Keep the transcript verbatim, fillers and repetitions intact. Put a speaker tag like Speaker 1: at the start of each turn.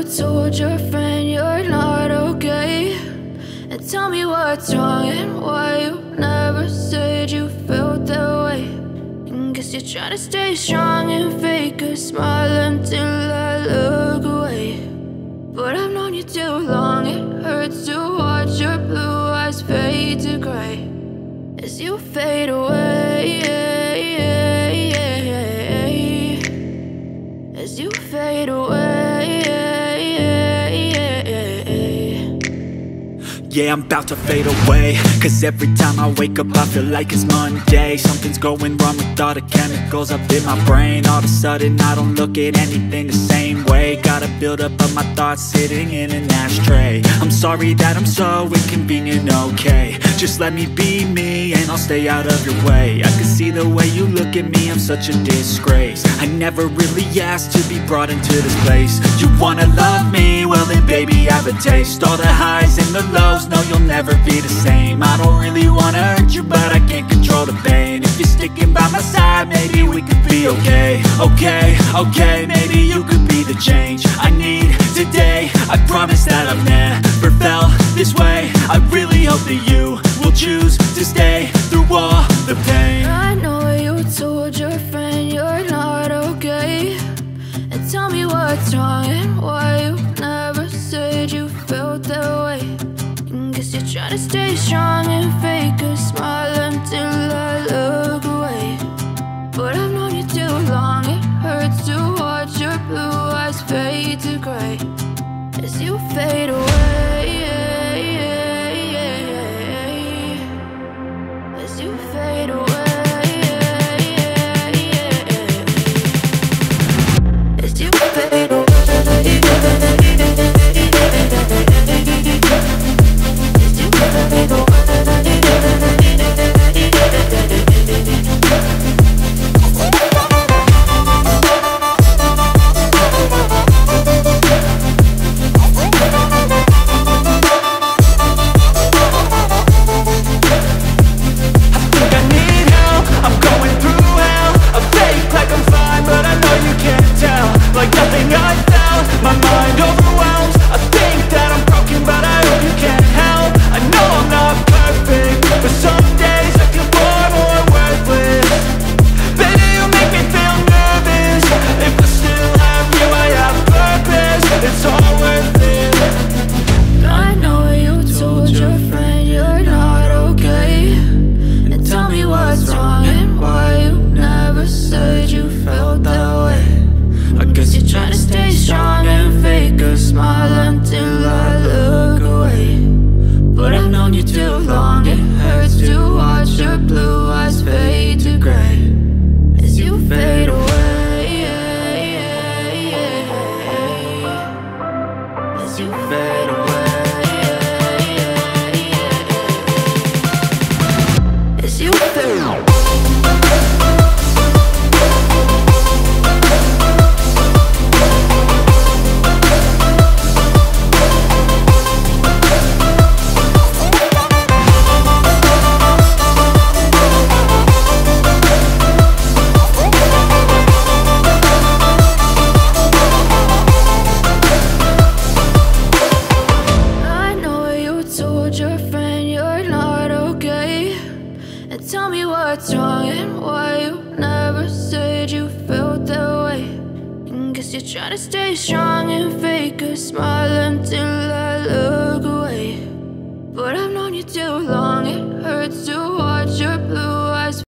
Speaker 1: told your friend you're not okay, and tell me what's wrong and why you never said you felt that way. And guess you're trying to stay strong and fake a smile until I look away. But I've known you too long, it hurts to watch your blue eyes fade to gray as you fade away, as you fade away.
Speaker 2: Yeah, I'm about to fade away, cause every time I wake up I feel like it's Monday. Something's going wrong with all the chemicals up in my brain. All of a sudden I don't look at anything the same way. Gotta build up of my thoughts sitting in an ashtray. I'm sorry that I'm so inconvenient, okay. Just let me be me and I'll stay out of your way. I can see the way you look at me, I'm such a disgrace. I never really asked to be brought into this place. You wanna love me? Well then baby, have a taste. All the highs and the lows, no, you'll never be the same. I don't really wanna hurt you, but I can't control the pain. If you're sticking by my side, maybe we could be okay. Okay, okay, maybe you could be the change I need today. I promise that I've never felt this way. I really hope that you will choose to stay through all the pain.
Speaker 1: I know you told your friend you're not okay, and tell me what's wrong and why you never said you felt that way. Guess you're trying to stay strong and fake a smile until I look away. But I've known you too long, it hurts to watch your blue eyes fade to gray as you fade away, as you fade away, as you fade away. Trying to stay strong and fake a smile until I look away. But I've known you too long, it hurts to watch